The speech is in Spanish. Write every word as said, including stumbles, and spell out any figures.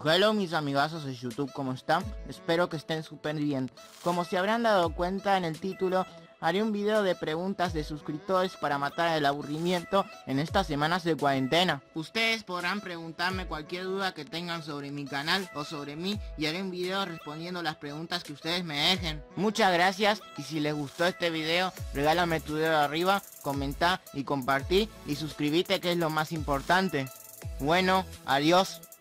Hello mis amigazos de YouTube, ¿cómo están? Espero que estén súper bien. Como se habrán dado cuenta en el título, haré un video de preguntas de suscriptores para matar el aburrimiento en estas semanas de cuarentena. Ustedes podrán preguntarme cualquier duda que tengan sobre mi canal o sobre mí y haré un video respondiendo las preguntas que ustedes me dejen. Muchas gracias y si les gustó este video, regálame tu dedo arriba, comenta y compartí y suscríbete, que es lo más importante. Bueno, adiós.